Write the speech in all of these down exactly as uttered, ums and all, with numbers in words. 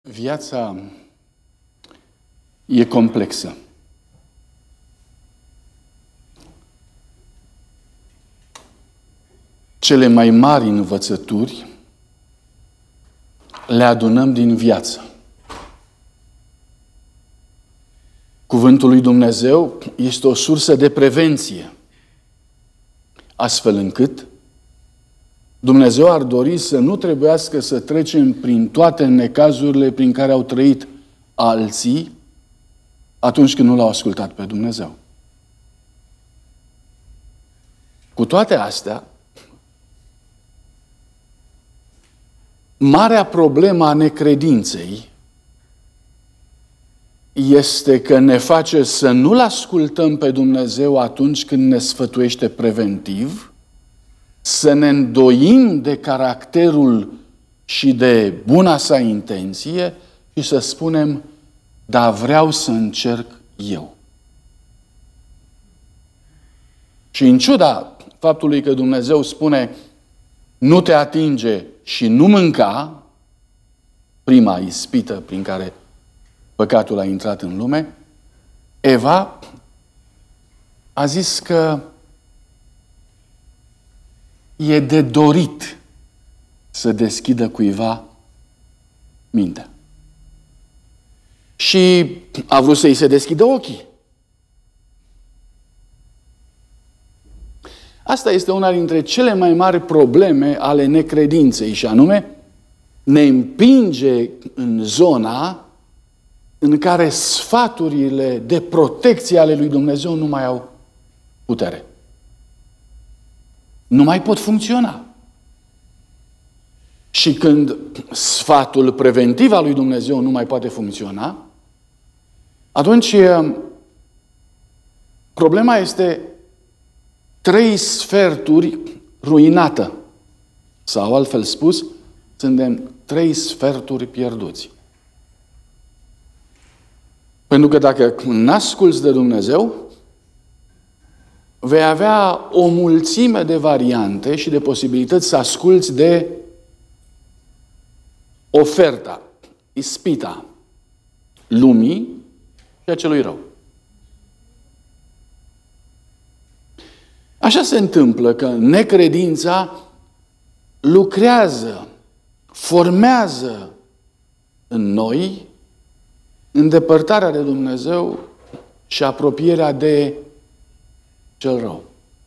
Viața e complexă. Cele mai mari învățături le adunăm din viață. Cuvântul lui Dumnezeu este o sursă de prevenție, astfel încât Dumnezeu ar dori să nu trebuiască să trecem prin toate necazurile prin care au trăit alții atunci când nu l-au ascultat pe Dumnezeu. Cu toate astea, marea problemă a necredinței este că ne face să nu-L ascultăm pe Dumnezeu atunci când ne sfătuiește preventiv, să ne îndoim de caracterul și de buna sa intenție și să spunem, dar vreau să încerc eu. Și în ciuda faptului că Dumnezeu spune, nu te atinge și nu mânca, prima ispită prin care păcatul a intrat în lume, Eva a zis că e de dorit să deschidă cuiva mintea. Și a vrut să-i se deschidă ochii. Asta este una dintre cele mai mari probleme ale necredinței și anume ne împinge în zona în care sfaturile de protecție ale lui Dumnezeu nu mai au putere. Nu mai pot funcționa. Și când sfatul preventiv al lui Dumnezeu nu mai poate funcționa, atunci problema este trei sferturi ruinată. Sau altfel spus, suntem trei sferturi pierduți. Pentru că dacă n-asculți de Dumnezeu, vei avea o mulțime de variante și de posibilități să asculți de oferta, ispita lumii și a celui rău. Așa se întâmplă că necredința lucrează, formează în noi îndepărtarea de Dumnezeu și apropierea de cel rău.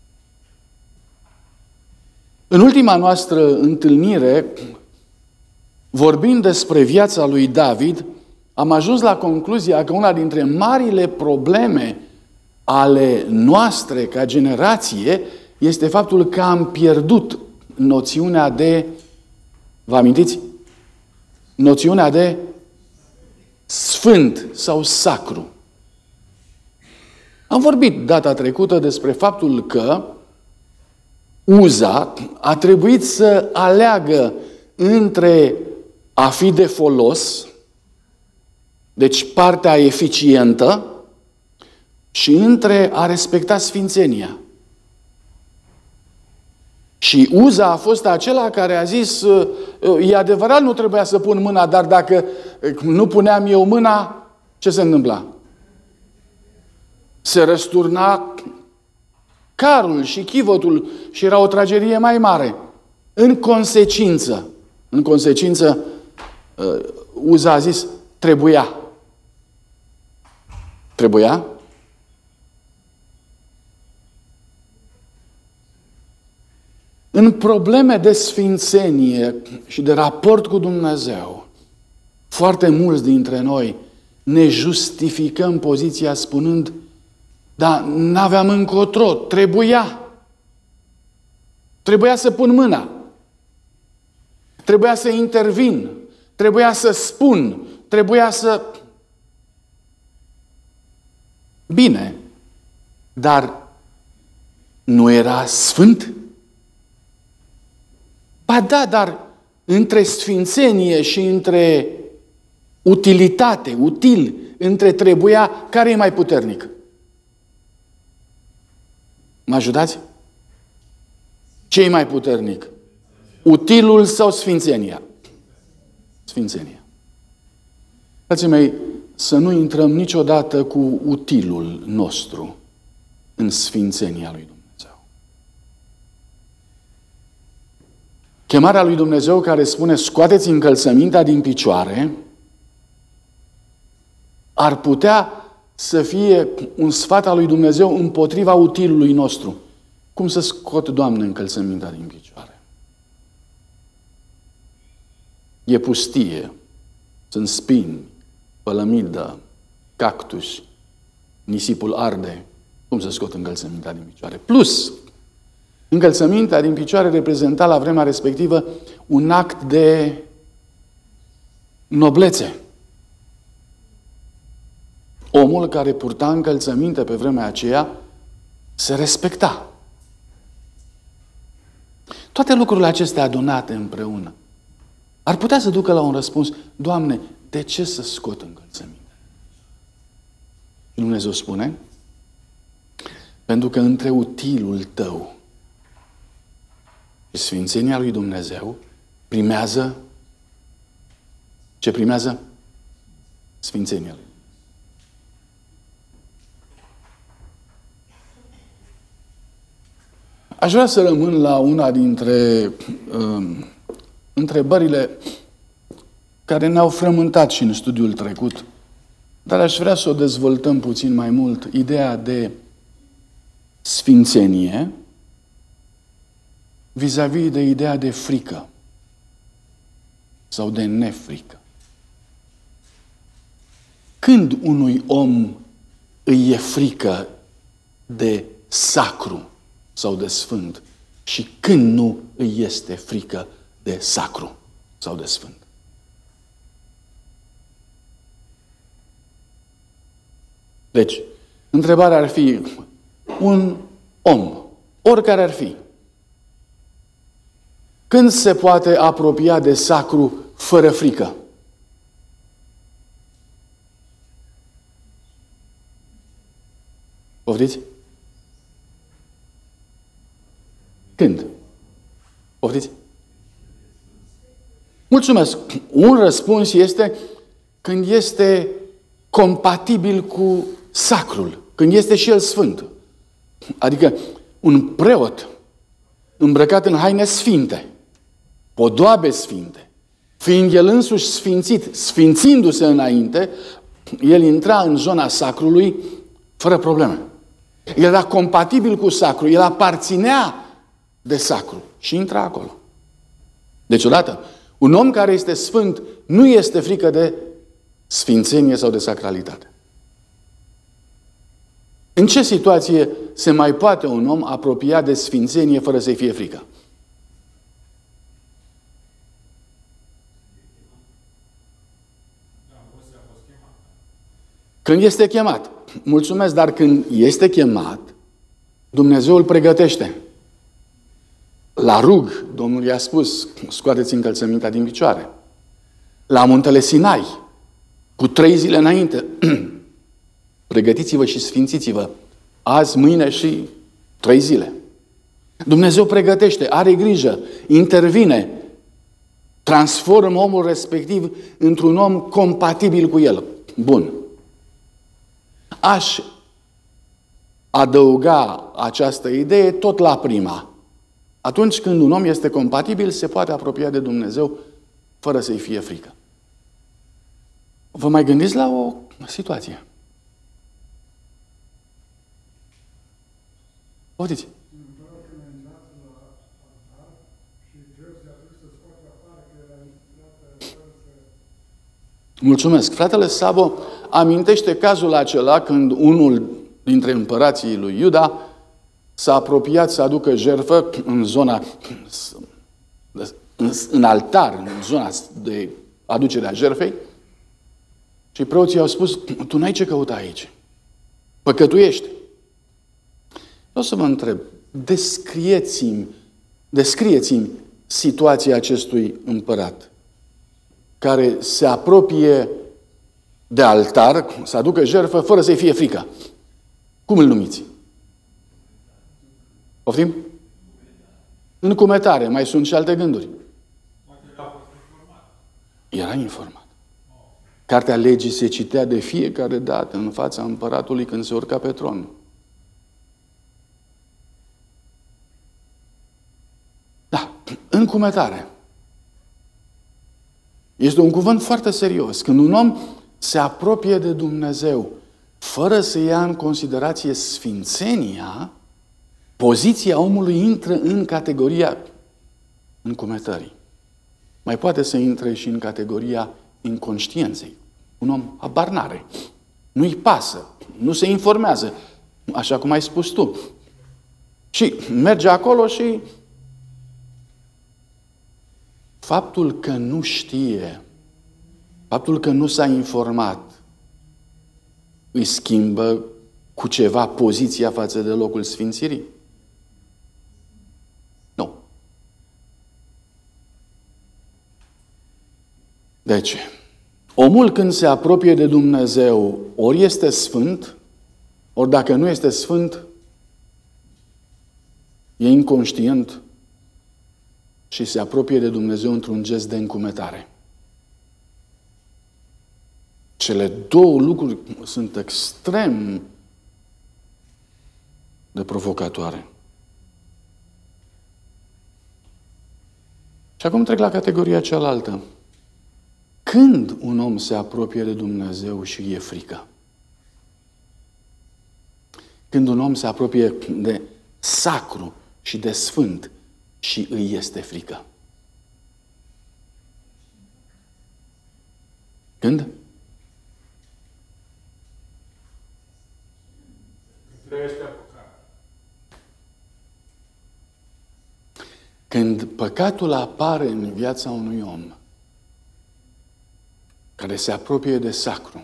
În ultima noastră întâlnire, vorbind despre viața lui David, am ajuns la concluzia că una dintre marile probleme ale noastre ca generație este faptul că am pierdut noțiunea de, vă amintiți? Noțiunea de sfânt sau sacru. Am vorbit data trecută despre faptul că Uza a trebuit să aleagă între a fi de folos, deci partea eficientă, și între a respecta sfințenia. Și Uza a fost acela care a zis, e adevărat, nu trebuia să pun mâna, dar dacă nu puneam eu mâna, ce se întâmpla? Se răsturna carul și chivotul și era o tragedie mai mare. În consecință, în consecință, Uza a zis, trebuia. Trebuia? În probleme de sfințenie și de raport cu Dumnezeu, foarte mulți dintre noi ne justificăm poziția spunând, dar n-aveam încotro, trebuia. Trebuia să pun mâna. Trebuia să intervin. Trebuia să spun. Trebuia să... Bine, dar nu era sfânt? Ba da, dar între sfințenie și între utilitate, util, între trebuia, care e mai puternic? Mă ajutați? Ce e mai puternic? Utilul sau sfințenia? Sfințenia. Frații mei, să nu intrăm niciodată cu utilul nostru în sfințenia lui Dumnezeu. Chemarea lui Dumnezeu care spune scoateți încălțămintea din picioare ar putea să fie un sfat al lui Dumnezeu împotriva utilului nostru. Cum să scot, Doamne, încălțămintea din picioare? E pustie, sunt spini, pălămidă, cactus, nisipul arde. Cum să scot încălțămintea din picioare? Plus, încălțămintea din picioare reprezenta la vremea respectivă un act de noblețe. Omul care purta încălțăminte pe vremea aceea se respecta. Toate lucrurile acestea adunate împreună ar putea să ducă la un răspuns: Doamne, de ce să scot încălțăminte? Și Dumnezeu spune: pentru că între utilul tău și sfințenia lui Dumnezeu primează ce primează? Sfințenia lui. Aș vrea să rămân la una dintre um, întrebările care ne-au frământat și în studiul trecut, dar aș vrea să o dezvoltăm puțin mai mult, ideea de sfințenie vis-a-vis de ideea de frică sau de nefrică. Când unui om îi e frică de sacru sau de sfânt și când nu îi este frică de sacru sau de sfânt? Deci, întrebarea ar fi: un om, oricare ar fi, când se poate apropia de sacru fără frică? Poftiți? Când? Poftiți? Mulțumesc. Un răspuns este când este compatibil cu sacrul, când este și el sfânt. Adică un preot îmbrăcat în haine sfinte, podoabe sfinte, fiind el însuși sfințit, sfințindu-se înainte, el intra în zona sacrului fără probleme. El era compatibil cu sacru, el aparținea de sacru și intra acolo. Deci odată, un om care este sfânt nu este frică de sfințenie sau de sacralitate. În ce situație se mai poate un om apropia de sfințenie fără să-i fie frică? Când este chemat. Mulțumesc, dar când este chemat, Dumnezeu îl pregătește. La rug, Domnul i-a spus: scoateți încălțămintea din picioare. La muntele Sinai, cu trei zile înainte, pregătiți-vă și sfințiți-vă. Azi, mâine și trei zile. Dumnezeu pregătește, are grijă, intervine, transformă omul respectiv într-un om compatibil cu el. Bun. Aș adăuga această idee tot la prima. Atunci când un om este compatibil, se poate apropia de Dumnezeu fără să-i fie frică. Vă mai gândiți la o situație? Poftiți. Mulțumesc. Fratele Sabo amintește cazul acela când unul dintre împărații lui Iuda s-a apropiat să aducă jertfă în zona, în altar, în zona de aducere a jertfei, și preoții au spus: tu n-ai ce căuta aici. Păcătuiești. O să vă întreb, descrieți-mi, descrieți-mi situația acestui împărat care se apropie de altar, să aducă jertfă fără să-i fie frică. Cum îl numiți? Poftim? Încumetare. Mai sunt și alte gânduri. Era informat. Cartea legii se citea de fiecare dată în fața împăratului când se urca pe tron. Da, încumetare. Este un cuvânt foarte serios. Când un om se apropie de Dumnezeu fără să ia în considerație sfințenia, poziția omului intră în categoria încumetării. Mai poate să intre și în categoria inconștienței. Un om habar n-are. Nu-i pasă. Nu se informează. Așa cum ai spus tu. Și merge acolo și faptul că nu știe, faptul că nu s-a informat, îi schimbă cu ceva poziția față de locul sfințirii? Nu. Deci, omul când se apropie de Dumnezeu, ori este sfânt, ori dacă nu este sfânt, e inconștient și se apropie de Dumnezeu într-un gest de încumetare. Cele două lucruri sunt extrem de provocatoare. Și acum trec la categoria cealaltă. Când un om se apropie de Dumnezeu și e frică? Când un om se apropie de sacru și de sfânt și îi este frică? Când? Când păcatul apare în viața unui om care se apropie de sacru,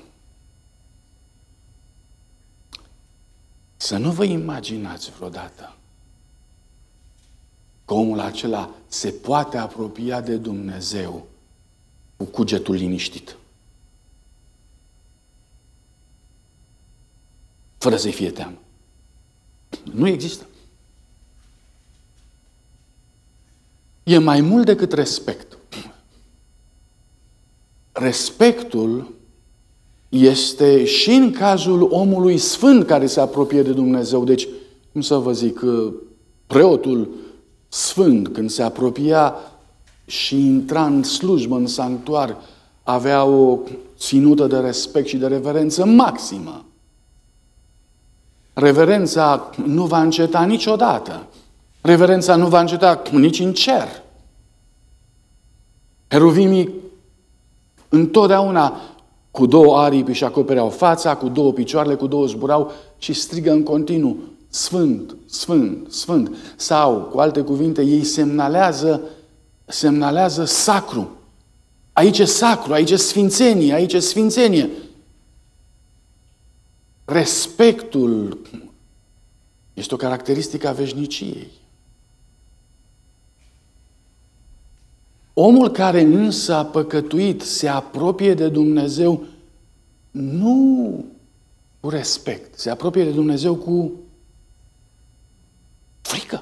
să nu vă imaginați vreodată că omul acela se poate apropia de Dumnezeu cu cugetul liniștit, fără să-i fie teamă. Nu există. E mai mult decât respect. Respectul este și în cazul omului sfânt care se apropie de Dumnezeu. Deci, cum să vă zic, preotul sfânt, când se apropia și intra în slujbă, în sanctuar, avea o ținută de respect și de reverență maximă. Reverența nu va înceta niciodată. Reverența nu va înceta nici în cer. Heruvimii întotdeauna cu două aripi își acopereau fața, cu două picioarele, cu două zburau și strigă în continuu: Sfânt, Sfânt, Sfânt. Sau, cu alte cuvinte, ei semnalează, semnalează sacru. Aici e sacru, aici e sfințenie, aici e sfințenie. Respectul este o caracteristică a veșniciei. Omul care însă a păcătuit se apropie de Dumnezeu nu cu respect, se apropie de Dumnezeu cu frică.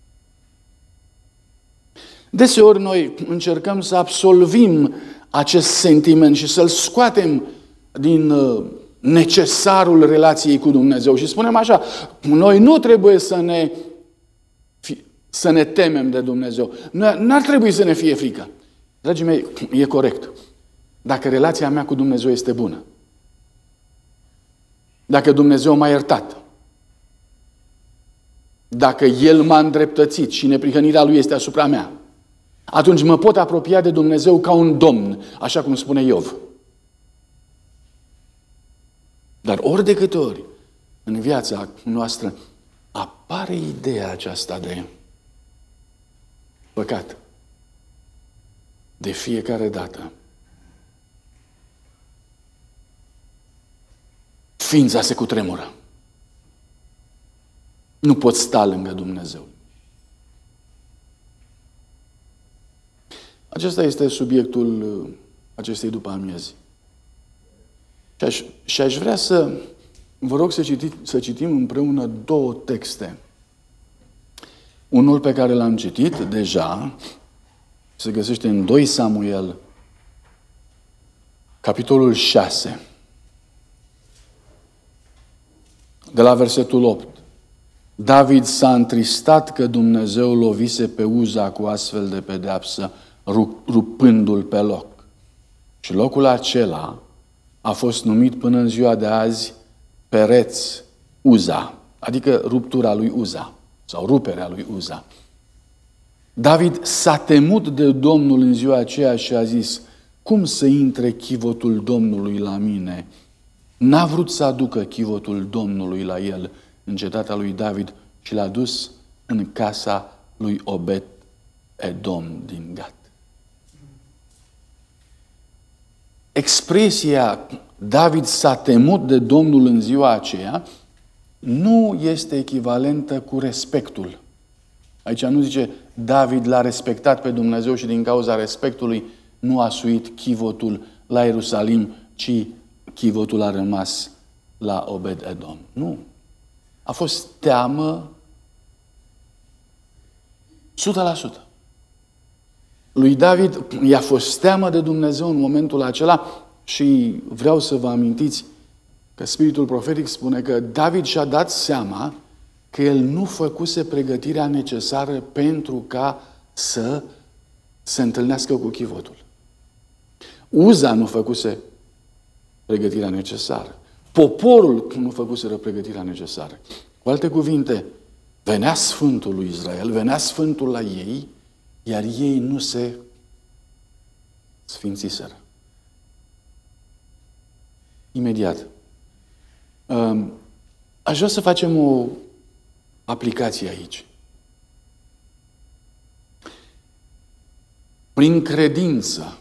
Deseori noi încercăm să absolvim acest sentiment și să-l scoatem din necesarul relației cu Dumnezeu. Și spunem așa: noi nu trebuie să ne, să ne temem de Dumnezeu. N-ar trebui să ne fie frică. Dragii mei, e corect. Dacă relația mea cu Dumnezeu este bună, dacă Dumnezeu m-a iertat, dacă El m-a îndreptățit și neprihănirea Lui este asupra mea, atunci mă pot apropia de Dumnezeu ca un domn, așa cum spune Iov. Dar ori de câte ori în viața noastră apare ideea aceasta de păcat, de fiecare dată ființa se cutremură. Nu pot sta lângă Dumnezeu. Acesta este subiectul acestei după amiezi. Și aș, și aș vrea să vă rog să, citi, să citim împreună două texte. Unul pe care l-am citit deja, se găsește în doi Samuel, capitolul șase, de la versetul opt. David s-a întristat că Dumnezeu lovise pe Uza cu astfel de pedeapsă, rupându-l pe loc. Și locul acela a fost numit până în ziua de azi Pereț Uza, adică ruptura lui Uza sau ruperea lui Uza. David s-a temut de Domnul în ziua aceea și a zis: cum să intre chivotul Domnului la mine? N-a vrut să aducă chivotul Domnului la el în cetatea lui David și l-a dus în casa lui Obed Edom din Gat. Expresia David s-a temut de Domnul în ziua aceea nu este echivalentă cu respectul. Aici nu zice David l-a respectat pe Dumnezeu și din cauza respectului nu a suit chivotul la Ierusalim, ci chivotul a rămas la Obed Edom. Nu. A fost teamă o sută la sută. Lui David i-a fost teamă de Dumnezeu în momentul acela și vreau să vă amintiți că Spiritul Profetic spune că David și-a dat seama că el nu făcuse pregătirea necesară pentru ca să se întâlnească cu chivotul. Uza nu făcuse pregătirea necesară. Poporul nu făcuseră pregătirea necesară. Cu alte cuvinte, venea Sfântul lui Israel, venea Sfântul la ei, iar ei nu se sfințiseră. Imediat. Aș vrea să facem o aplicație aici. Prin credință,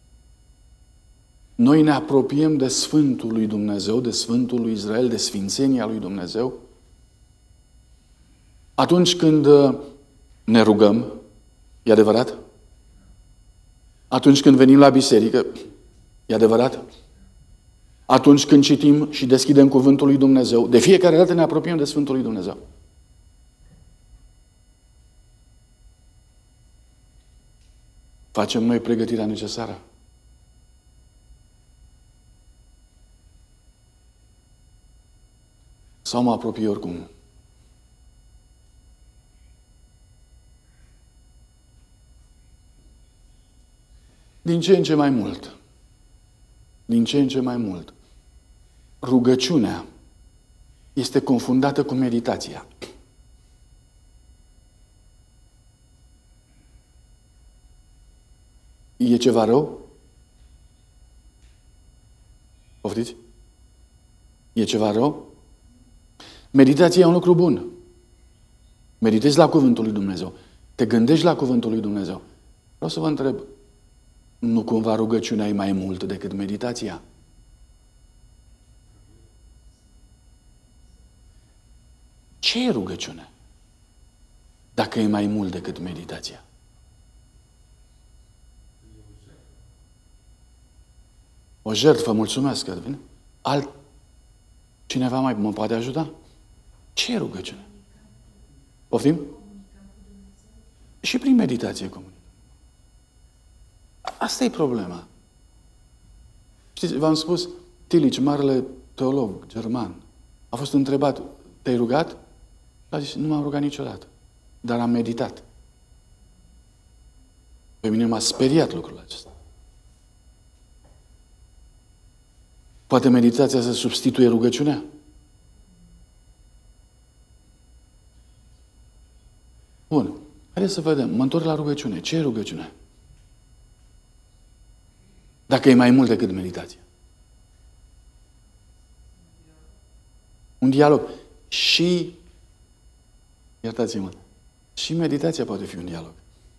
noi ne apropiem de Sfântul lui Dumnezeu, de Sfântul lui Israel, de sfințenia lui Dumnezeu, atunci când ne rugăm, e adevărat? Atunci când venim la biserică, e adevărat? Atunci când citim și deschidem cuvântul lui Dumnezeu, de fiecare dată ne apropiem de Sfântul lui Dumnezeu. Facem noi pregătirea necesară? Sau mă apropie oricum? Din ce în ce mai mult, din ce în ce mai mult, rugăciunea este confundată cu meditația. E ceva rău? Poftiți? E ceva rău? Meditația e un lucru bun. Meditezi la cuvântul lui Dumnezeu. Te gândești la cuvântul lui Dumnezeu. Vreau să vă întreb, nu cumva rugăciunea e mai mult decât meditația? Ce e rugăciunea? Dacă e mai mult decât meditația? O jertfă, mulțumesc. Alt cineva mai mă poate ajuta? Ce e rugăciune? Poftim? Și prin meditație comunică. Asta e problema. Știți, v-am spus, Tillich, marele teolog german, a fost întrebat, te-ai rugat? A zis, nu m-am rugat niciodată, dar am meditat. Pe mine m-a speriat lucrul acesta. Poate meditația să substituie rugăciunea? Bun. Haideți să vedem. Mă întorc la rugăciune. Ce e rugăciune? Dacă e mai mult decât meditația. Un dialog. Și, iertați-mă, și meditația poate fi un dialog.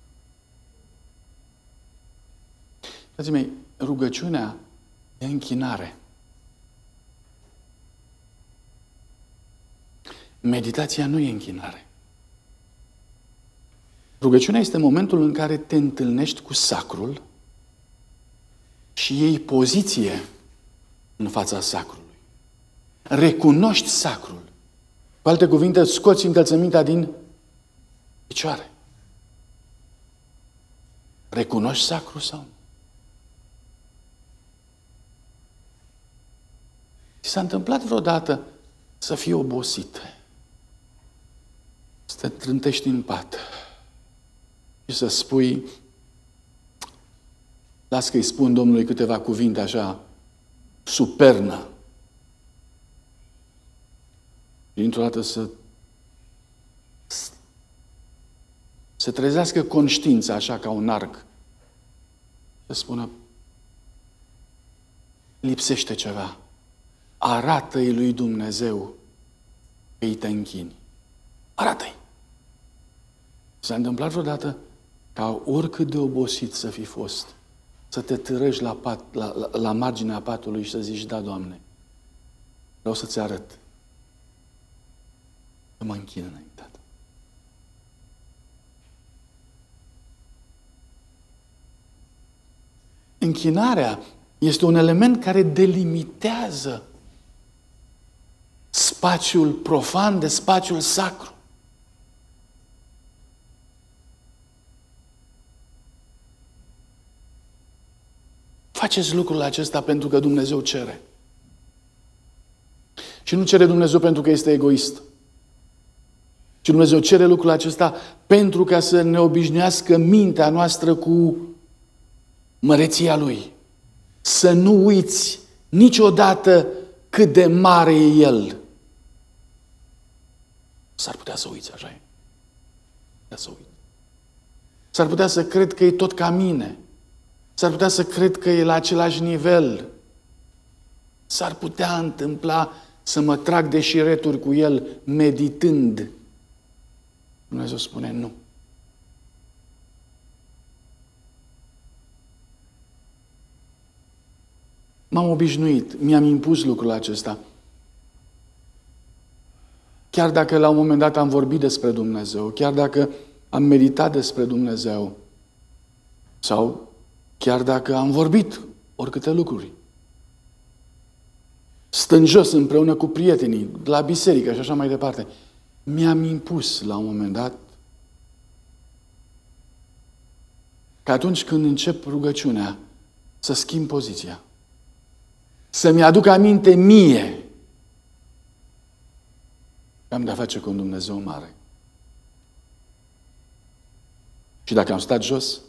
Frații mei, rugăciunea e închinare. Meditația nu e închinare. Rugăciunea este momentul în care te întâlnești cu sacrul și iei poziție în fața sacrului. Recunoști sacrul. Cu alte cuvinte, scoți încălțămintea din picioare. Recunoști sacrul sau nu? Ți s-a întâmplat vreodată să fii obosit, să te trântești în pat și să spui, las că-i spun Domnului câteva cuvinte așa, supernă, și dintr-o dată să se trezească conștiința așa ca un arc, să spună, lipsește ceva. Arată-i lui Dumnezeu că îi te închini. Arată-i. S-a întâmplat vreodată ca oricât de obosit să fi fost, să te târăși la, pat, la, la, la marginea patului și să zici, da, Doamne, vreau să-ți arăt că mă închin înaintea Ta. Închinarea este un element care delimitează spațiul profan de spațiul sacru. Faceți lucrul acesta pentru că Dumnezeu cere. Și nu cere Dumnezeu pentru că este egoist. Și Dumnezeu cere lucrul acesta pentru ca să ne obișnuiască mintea noastră cu măreția Lui. Să nu uiți niciodată cât de mare e El. S-ar putea să uiți, așa e. Să uiți. S-ar putea să cred că e tot ca mine. S-ar putea să cred că e la același nivel. S-ar putea întâmpla să mă trag de șireturi cu El meditând. Dumnezeu spune nu. M-am obișnuit, mi-am impus lucrul acesta. Chiar dacă la un moment dat am vorbit despre Dumnezeu, chiar dacă am meditat despre Dumnezeu, sau chiar dacă am vorbit oricâte lucruri, stând jos împreună cu prietenii, la biserică și așa mai departe, mi-am impus la un moment dat că atunci când încep rugăciunea să schimb poziția, să-mi aduc aminte mie că am de-a face cu un Dumnezeu mare. Și dacă am stat jos,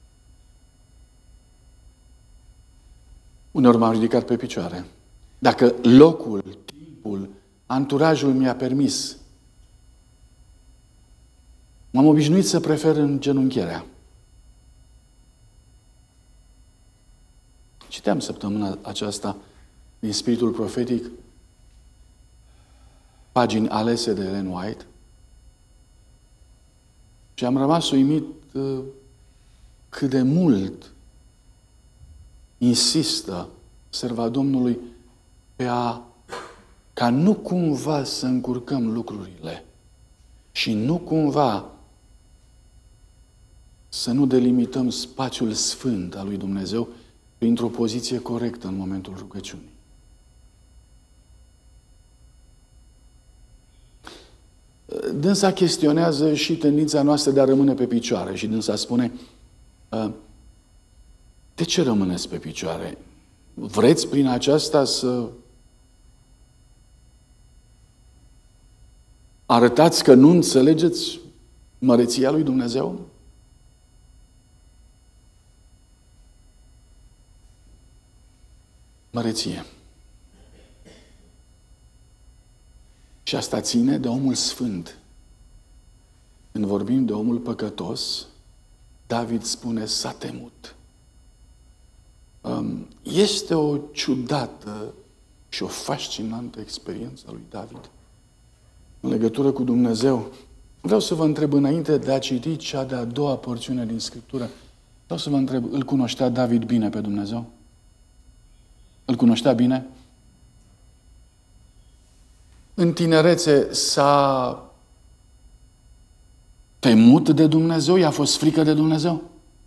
uneori m-am ridicat pe picioare. Dacă locul, timpul, anturajul mi-a permis, m-am obișnuit să prefer îngenunchierea. Citeam săptămâna aceasta din Spiritul Profetic pagini alese de Ellen White și am rămas uimit cât de mult insistă serva Domnului pe a ca nu cumva să încurcăm lucrurile și nu cumva să nu delimităm spațiul sfânt al lui Dumnezeu printr-o poziție corectă în momentul rugăciunii. Dânsa chestionează și tendința noastră de a rămâne pe picioare și dânsa spune, de ce rămâneți pe picioare? Vreți prin aceasta să arătați că nu înțelegeți măreția lui Dumnezeu? Măreție. Și asta ține de omul sfânt. Când vorbim de omul păcătos, David spune, s-a temut. Este o ciudată și o fascinantă experiență a lui David în legătură cu Dumnezeu. Vreau să vă întreb, înainte de a citi cea de-a doua porțiune din Scriptură, vreau să vă întreb, îl cunoștea David bine pe Dumnezeu? Îl cunoștea bine? În tinerețe s-a temut de Dumnezeu? I-a fost frică de Dumnezeu?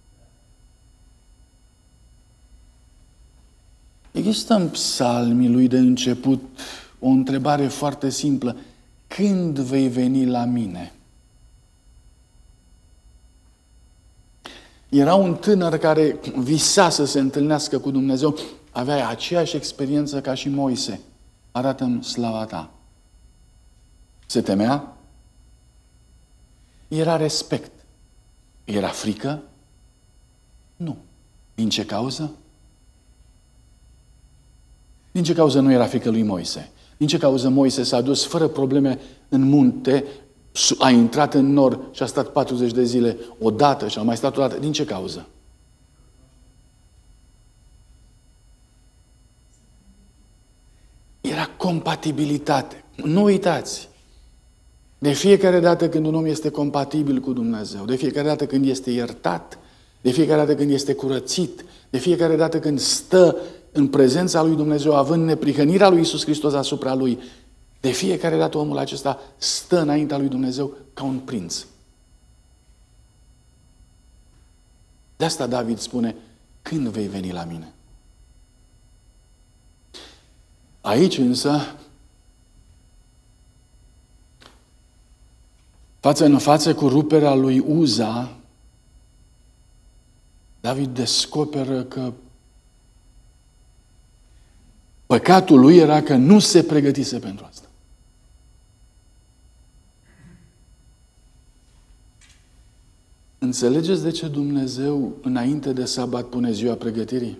Există în psalmii lui de început o întrebare foarte simplă. Când vei veni la mine? Era un tânăr care visa să se întâlnească cu Dumnezeu. Avea aceeași experiență ca și Moise. arată-mi slava ta. Se temea? Era respect. Era frică? Nu. Din ce cauză? Din ce cauză nu era frică lui Moise? Din ce cauză Moise s-a dus fără probleme în munte, a intrat în nor și a stat patruzeci de zile odată și a mai stat odată? Din ce cauză? Era compatibilitate. Nu uitați. De fiecare dată când un om este compatibil cu Dumnezeu, de fiecare dată când este iertat, de fiecare dată când este curățit, de fiecare dată când stă în prezența lui Dumnezeu, având neprihănirea lui Iisus Hristos asupra lui, de fiecare dată omul acesta stă înaintea lui Dumnezeu ca un prinț. De asta David spune, când vei veni la mine? Aici însă, față în față cu ruperea lui Uza, David descoperă că păcatul lui era că nu se pregătise pentru asta. Înțelegeți de ce Dumnezeu, înainte de sabat, pune ziua pregătirii?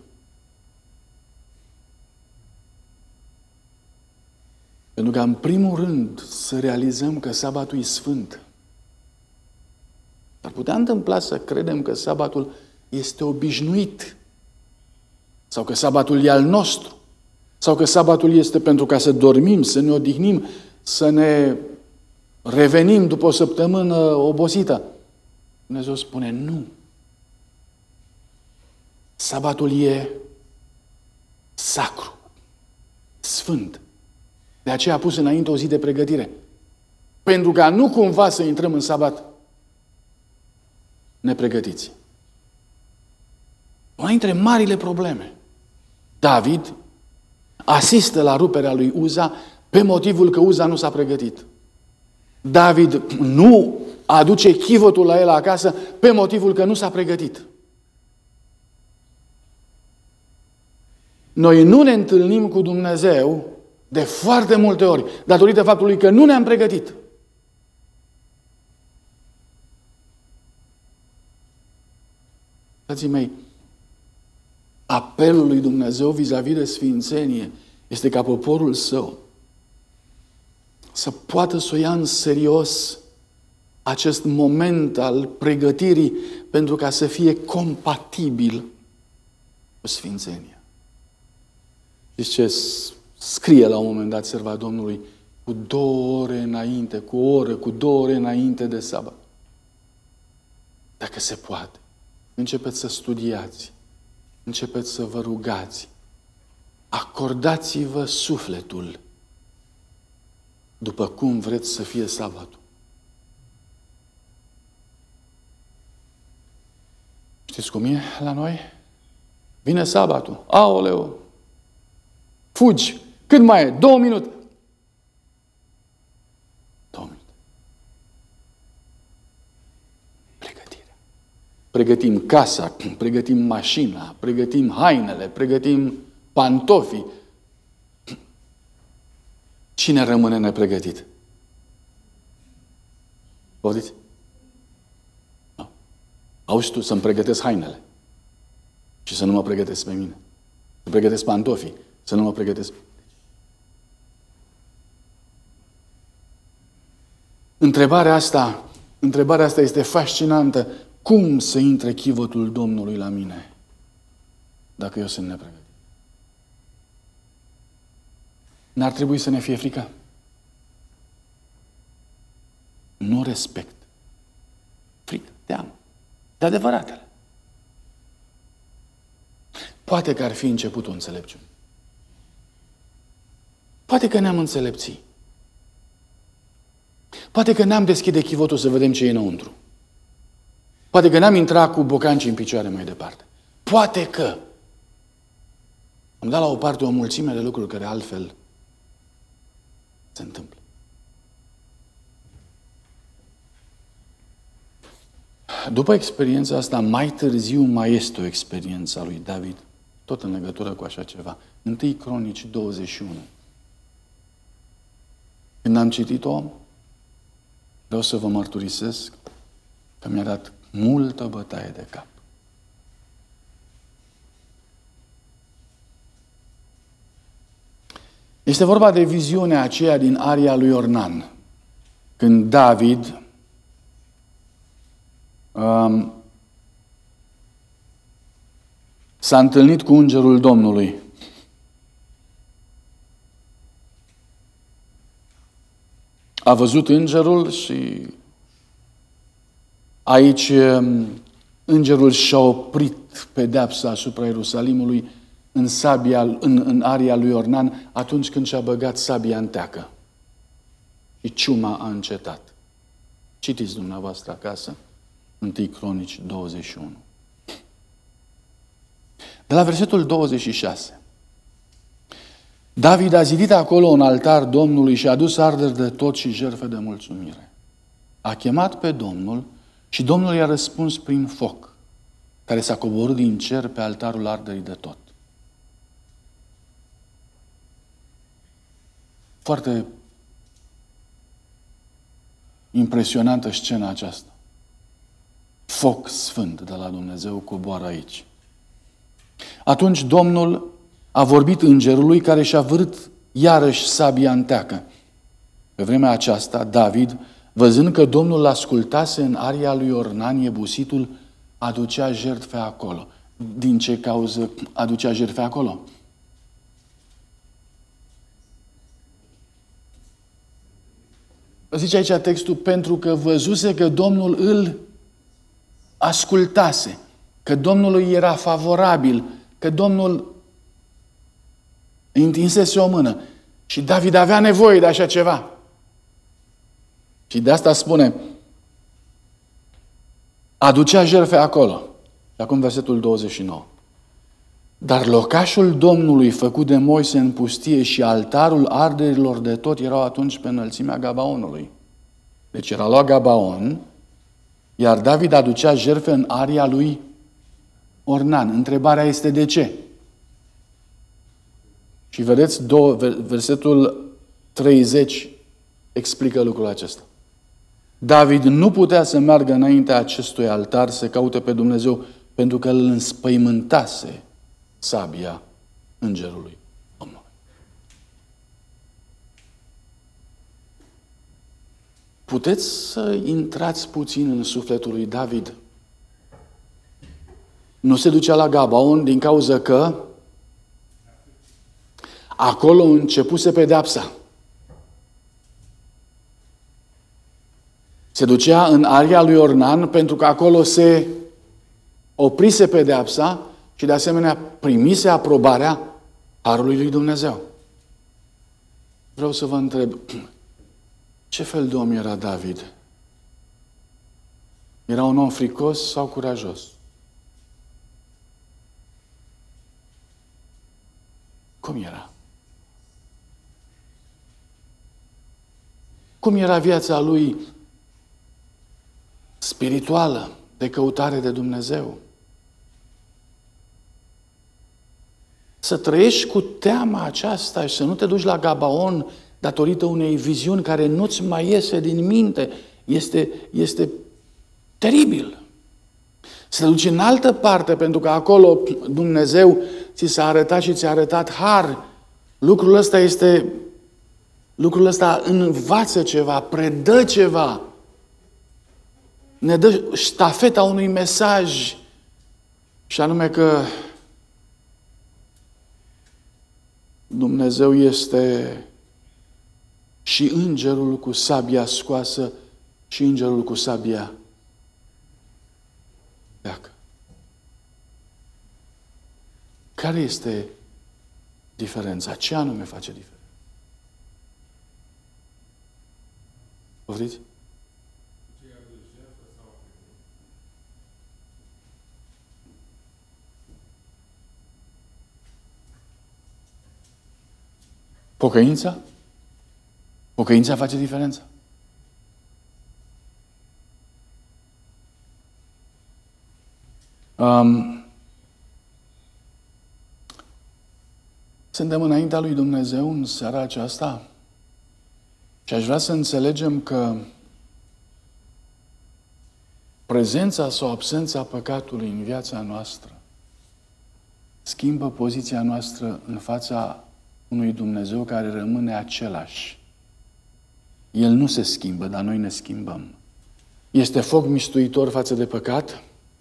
Pentru că, în primul rând, să realizăm că sabatul e sfânt. Ar putea întâmpla să credem că sabatul este obișnuit. Sau că sabatul e al nostru. Sau că sabatul este pentru ca să dormim, să ne odihnim, să ne revenim după o săptămână obosită. Dumnezeu spune, nu. Sabatul e sacru, sfânt. De aceea a pus înainte o zi de pregătire. Pentru ca nu cumva să intrăm în sabat nepregătiți. Una dintre marile probleme. David asistă la ruperea lui Uza pe motivul că Uza nu s-a pregătit. David nu aduce chivotul la el acasă pe motivul că nu s-a pregătit. Noi nu ne întâlnim cu Dumnezeu de foarte multe ori, datorită faptului că nu ne-am pregătit. Frații mei, apelul lui Dumnezeu vis-a-vis de sfințenie este ca poporul său să poată să o ia în serios acest moment al pregătirii pentru ca să fie compatibil cu sfințenia. Știți ce scrie la un moment dat serva Domnului? Cu două ore înainte, cu o oră, cu două ore înainte de sabat. Dacă se poate, începeți să studiați, începeți să vă rugați, acordați-vă sufletul după cum vreți să fie sabatul. Știți cum e la noi? Vine sabatul. Aoleu! Fugi! Cât mai e? Două minute. Două minute. Pregătirea. Pregătim casa, pregătim mașina, pregătim hainele, pregătim pantofii. Cine rămâne nepregătit? Poftiți? No. Auzi tu să-mi pregătesc hainele și să nu mă pregătesc pe mine. Să pregătesc pantofii, să nu mă pregătesc. Întrebarea asta, întrebarea asta este fascinantă. Cum să intre chivotul Domnului la mine dacă eu sunt nepregătit? N-ar trebui să ne fie frică? Nu respect. Frică, teamă. De adevăratele. Poate că ar fi începutul înțelepciunii. Poate că ne-am înțelepțit. Poate că ne-am deschide chivotul să vedem ce e înăuntru. Poate că n-am intrat cu bocancii în picioare mai departe. Poate că am dat la o parte o mulțime de lucruri care altfel se întâmplă. După experiența asta, mai târziu mai este o experiență a lui David, tot în legătură cu așa ceva. Întâi Cronici douăzeci și unu. Când am citit-o, vreau să vă mărturisesc că mi-a dat multă bătaie de cap. Este vorba de viziunea aceea din aria lui Ornan, când David um, s-a întâlnit cu îngerul Domnului. A văzut îngerul și aici îngerul și-a oprit pedeapsa asupra Ierusalimului în, sabia, în, în aria lui Ornan atunci când și-a băgat sabia în teacă. Și ciuma a încetat. Citiți dumneavoastră acasă, întâi Cronici douăzeci și unu. De la versetul douăzeci și șase. David a zidit acolo un altar Domnului și a adus arderi de tot și jertfe de mulțumire. A chemat pe Domnul și Domnul i-a răspuns prin foc, care s-a coborât din cer pe altarul arderii de tot. Foarte impresionantă scena aceasta. Foc sfânt de la Dumnezeu coboară aici. Atunci Domnul a vorbit îngerului care și-a vârât iarăși sabia în teacă. Pe vremea aceasta, David, văzând că Domnul l-ascultase în aria lui Ornan, Iebusitul, aducea jertfe acolo. Din ce cauză aducea jertfe acolo? Zice aici textul, pentru că văzuse că Domnul îl ascultase, că Domnului era favorabil, că Domnul îi întinsese o mână. Și David avea nevoie de așa ceva. Și de asta spune, aducea jertfe acolo. Și acum versetul douăzeci și nouă. Dar locașul Domnului făcut de Moise în pustie și altarul arderilor de tot erau atunci pe înălțimea Gabaonului. Deci era luat Gabaon, iar David aducea jertfe în aria lui Ornan. Întrebarea este de ce? Și vedeți, două, versetul treizeci explică lucrul acesta. David nu putea să meargă înaintea acestui altar să caute pe Dumnezeu pentru că îl înspăimântase sabia îngerului Domnului. Puteți să intrați puțin în sufletul lui David? Nu se ducea la Gabaon din cauza că acolo începuse pedeapsa. Se ducea în aria lui Ornan pentru că acolo se oprise pedeapsa și de asemenea primise aprobarea harului lui Dumnezeu. Vreau să vă întreb, ce fel de om era David? Era un om fricos sau curajos? Cum era? Cum era viața lui spirituală, de căutare de Dumnezeu? Să trăiești cu teama aceasta și să nu te duci la Gabaon datorită unei viziuni care nu-ți mai iese din minte, este, este teribil. Să te duci în altă parte, pentru că acolo Dumnezeu ți s-a arătat și ți-a arătat har. Lucrul ăsta este, lucrul ăsta învață ceva, predă ceva. Ne dă ștafeta unui mesaj, și anume că Dumnezeu este și îngerul cu sabia scoasă și îngerul cu sabia pleacă. Care este diferența? Ce anume face diferența? Poftiți? Pocăința? Pocăința face diferența. Um, suntem înaintea lui Dumnezeu în seara aceasta Și aș vrea să înțelegem că prezența sau absența păcatului în viața noastră schimbă poziția noastră în fața unui Dumnezeu care rămâne același. El nu se schimbă, dar noi ne schimbăm. Este foc mistuitor față de păcat.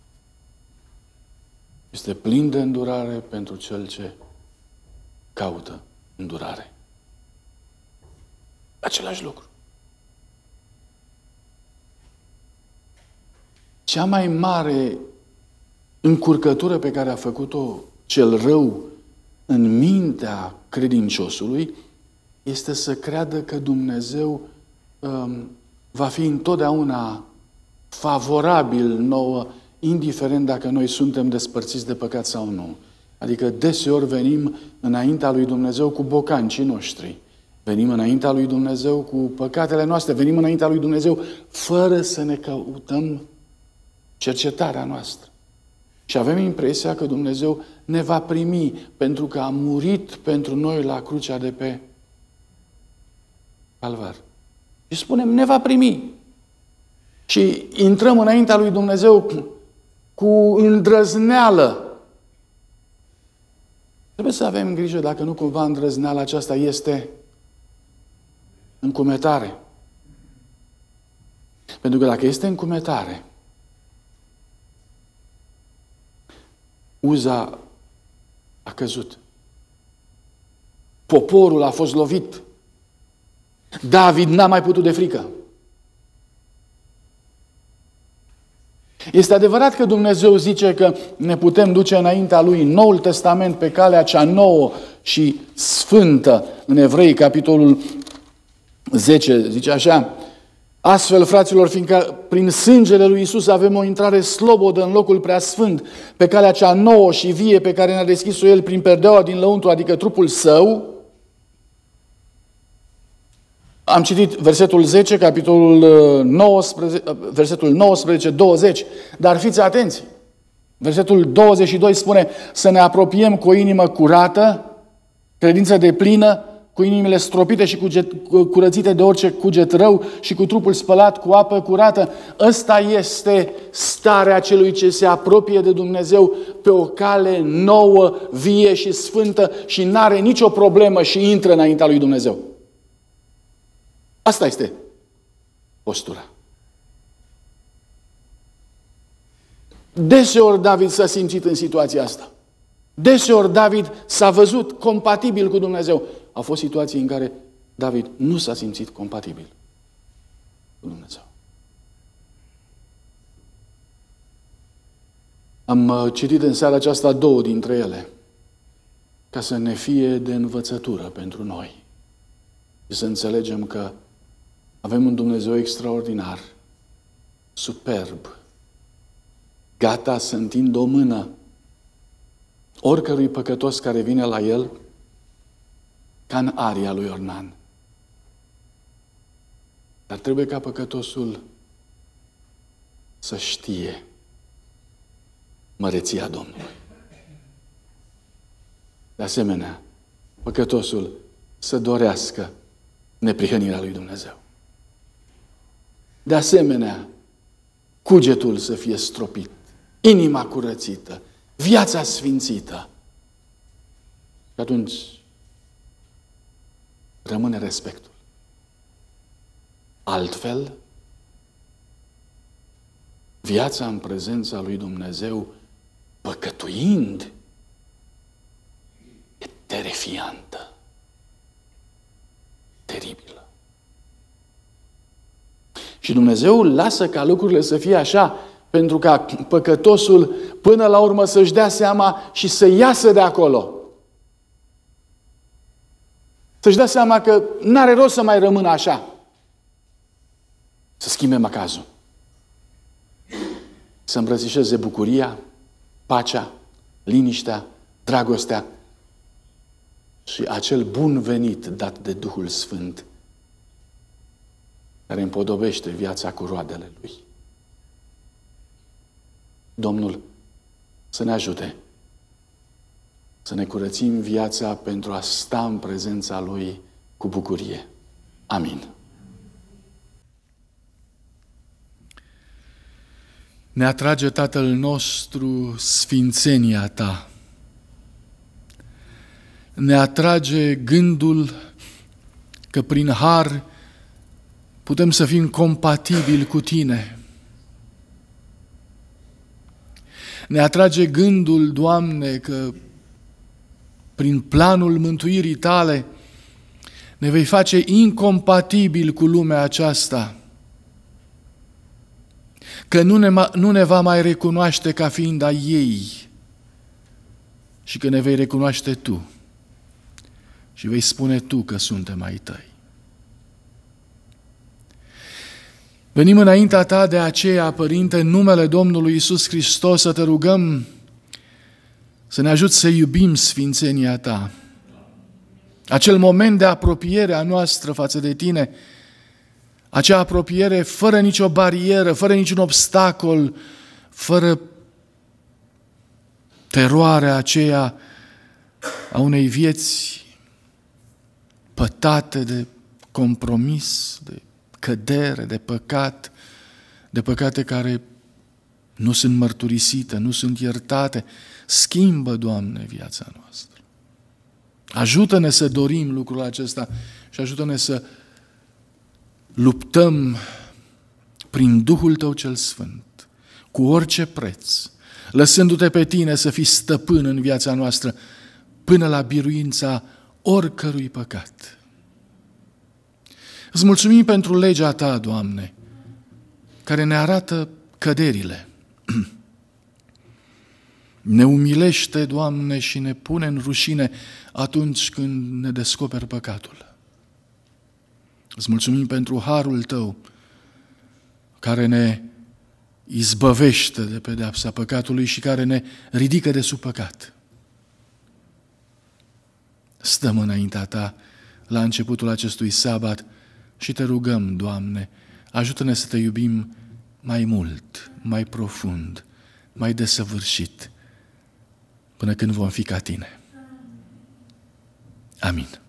Este plin de îndurare pentru cel ce caută îndurare. Același lucru. Cea mai mare încurcătură pe care a făcut-o cel rău în mintea credinciosului este să creadă că Dumnezeu um, va fi întotdeauna favorabil nouă, indiferent dacă noi suntem despărțiți de păcat sau nu. Adică deseori venim înaintea lui Dumnezeu cu bocancii noștri. Venim înaintea lui Dumnezeu cu păcatele noastre. Venim înaintea lui Dumnezeu fără să ne căutăm cercetarea noastră. Și avem impresia că Dumnezeu ne va primi pentru că a murit pentru noi la crucea de pe Calvar. Și spunem, ne va primi. Și intrăm înaintea lui Dumnezeu cu îndrăzneală. Trebuie să avem grijă dacă nu cumva îndrăzneala aceasta este încumetare. Pentru că dacă este încumetare, Uza a căzut. Poporul a fost lovit. David n-a mai putut de frică. Este adevărat că Dumnezeu zice că ne putem duce înaintea Lui în Noul Testament pe calea cea nouă și sfântă. În Evrei, capitolul zece, zice așa: astfel, fraților, fiindcă prin sângele lui Iisus avem o intrare slobodă în locul preasfânt, pe calea cea nouă și vie pe care ne-a deschis-o El prin perdeaua din lăuntru, adică trupul Său. Am citit versetul zece, capitolul nouăsprezece, versetul nouăsprezece, douăzeci, dar fiți atenți. Versetul douăzeci și doi spune să ne apropiem cu o inimă curată, credință deplină, cu inimile stropite și cuget, curățite de orice cuget rău și cu trupul spălat cu apă curată. Ăsta este starea celui ce se apropie de Dumnezeu pe o cale nouă, vie și sfântă și n-are nicio problemă și intră înaintea lui Dumnezeu. Asta este postura. Deseori David s-a simțit în situația asta. Deseori David s-a văzut compatibil cu Dumnezeu. Au fost situații în care David nu s-a simțit compatibil cu Dumnezeu. Am citit în seara aceasta două dintre ele, ca să ne fie de învățătură pentru noi. Și să înțelegem că avem un Dumnezeu extraordinar, superb, gata să întindă o mână oricărui păcătos care vine la El, ca în aria lui Ornan. Dar trebuie ca păcătosul să știe măreția Domnului. De asemenea, păcătosul să dorească neprihănirea lui Dumnezeu. De asemenea, cugetul să fie stropit, inima curățită, viața sfințită. Și atunci rămâne respectul. Altfel, viața în prezența lui Dumnezeu, păcătuind, e terifiantă, teribilă. Și Dumnezeu lasă ca lucrurile să fie așa, pentru ca păcătosul până la urmă să-și dea seama și să iasă de acolo. Să-și dea seama că n-are rost să mai rămână așa. Să schimbe macazul. Să îmbrățișeze bucuria, pacea, liniștea, dragostea și acel bun venit dat de Duhul Sfânt care împodobește viața cu roadele Lui. Domnul să ne ajute să ne curățim viața pentru a sta în prezența Lui cu bucurie. Amin. Ne atrage, Tatăl nostru, sfințenia Ta. Ne atrage gândul că prin har putem să fim compatibili cu Tine. Ne atrage gândul, Doamne, că prin planul mântuirii Tale ne vei face incompatibili cu lumea aceasta, că nu ne, nu ne va mai recunoaște ca fiind a ei și că ne vei recunoaște Tu și vei spune Tu că suntem ai Tăi. Venim înaintea Ta de aceea, Părinte, în numele Domnului Iisus Hristos, să Te rugăm să ne ajuți să iubim sfințenia Ta. Acel moment de apropiere a noastră față de Tine, acea apropiere fără nicio barieră, fără niciun obstacol, fără teroarea aceea a unei vieți pătate de compromis, de cădere, de păcat, de păcate care nu sunt mărturisite, nu sunt iertate. Schimbă, Doamne, viața noastră. Ajută-ne să dorim lucrul acesta și ajută-ne să luptăm prin Duhul Tău cel Sfânt, cu orice preț, lăsându-Te pe Tine să fii stăpân în viața noastră, până la biruința oricărui păcat. Îți mulțumim pentru legea Ta, Doamne, care ne arată căderile. Ne umilește, Doamne, și ne pune în rușine atunci când ne descoperi păcatul. Îți mulțumim pentru harul Tău, care ne izbăvește de pedeapsa păcatului și care ne ridică de sub păcat. Stăm înaintea Ta la începutul acestui sabat și Te rugăm, Doamne, ajută-ne să Te iubim mai mult, mai profund, mai desăvârșit, până când vom fi ca Tine. Amin.